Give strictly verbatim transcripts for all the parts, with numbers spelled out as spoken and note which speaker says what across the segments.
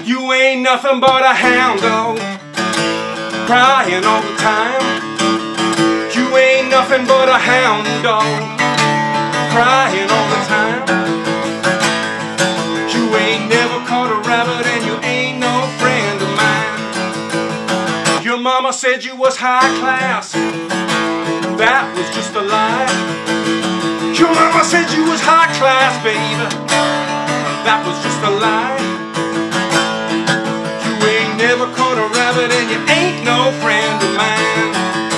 Speaker 1: You ain't nothing but a hound dog, crying all the time. You ain't nothing but a hound dog, crying all the time. You ain't never caught a rabbit and you ain't no friend of mine. Your mama said you was high class, that was just a lie. Your mama said you was high class, baby, that was just a lie. You ain't never caught a rabbit and you ain't no friend of mine.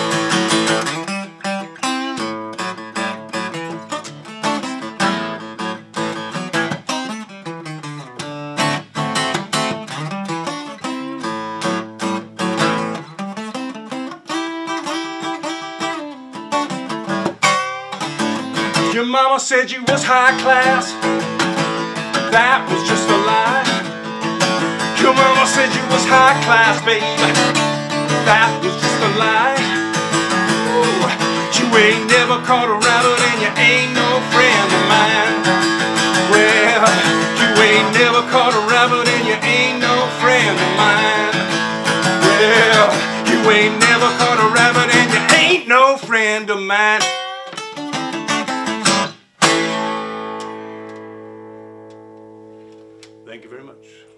Speaker 1: Your mama said you was high class, that was just a lie. Your mama said you was high class, baby, that was just a lie. Ooh, you ain't never caught a rabbit and you ain't no friend of mine. Well, you ain't never caught a rabbit and you ain't no friend of mine. Well, you ain't never caught a rabbit and you ain't no friend of mine. Thank you very much.